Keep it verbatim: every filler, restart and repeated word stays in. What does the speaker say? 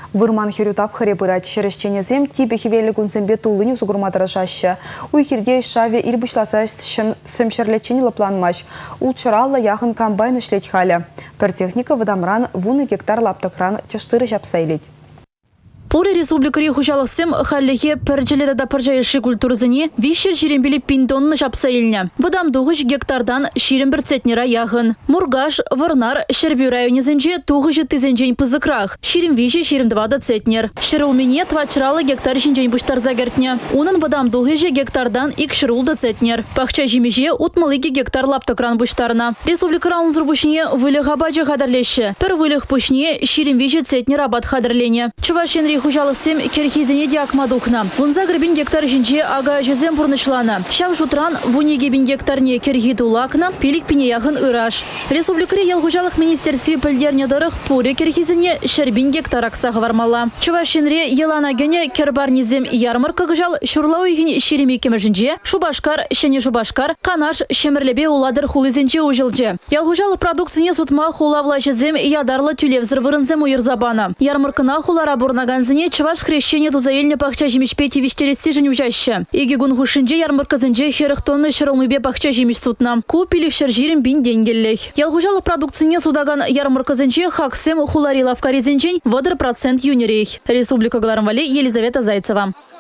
Вырман херютап хребырать шерещенезем типе хивели гунзембе тулыни сугурматырашаща. Уйхирдей шаве ирбушласа сымшерлечени лапланмаш. Улчаралла яхын комбайн ишлеть халя. Пер техника водомран вуны гектар лаптокран тяштыры жапсайлить. Пури республикари хужалықсым халлеге пірджеледі да піржайшы культурзыне вишер жиренбелі пинтонны жапсайльня. Вадам дуғыш гектардан ширен бір цетнера яғын. Мургаш, варнар, шербю районезінже туғыжы тізенжен пызықрақ. Ширен виші ширен двада цетнер. Шырылмене твачралы гектар жинжен бұштар загертня. Унын вадам дуғыжы гектардан ик шырулды цетнер. Пахча жимеже утмалыги гектар лаптокран бұштарына. Республика раунзыр бұшне вылы ғабаджы қадарлеші. Пір вылық бұшне ширен виші цетнер абат қадырлене. Чувашен хужалысым керхизене диакмадухна. Вунза гребин гектар жинче ага жезем бурнышлана. Шав жутран вуниге бин гектарне керхиду лакна, пилик пинеяхын ыраш. Республикари ел хужалых министерстве пілдерне дырых пуре керхизене шербин гектар аксағы вармала. Чувашинре елана гене кербарнизем ярмарка гжал шурлауихин шеремекеме жинче, шубашкар, шене шубашкар, канаш шемерлебе уладыр хулызенче ужылче. Ел хужалы продукцияне сутма хулавла жезем ядарлы тюлевзір вырынзем уйырзабана. Ярмаркына хулара бурнаган Чуваш хрещение тузаельне пахча жемешпети виштересси жын ужаще. Иги гунхушинже ярмарказынже херых тонны шырылмыбе пахча жемеш сутна. Купилих шержирим бин денгеллех. Ялгужалы продукцияне судаган ярмарказынже хаксем хулари лавкаризенжень вадыр процент юнерейх. Республика Галармвали, Елизавета Зайцева.